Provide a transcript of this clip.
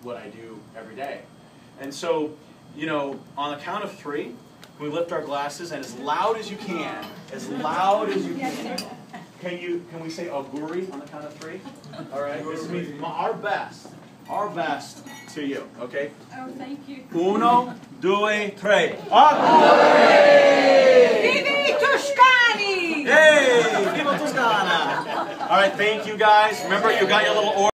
what I do every day. And so, you know, on the count of 3, we lift our glasses, and as loud as you can, can we say Auguri on the count of 3? All right, this means our best to you, okay? Oh, thank you. 1, 2, 3. Auguri! Vivi Tuscani! Hey, viva Tuscana! All right, thank you guys. Remember, you got your little order.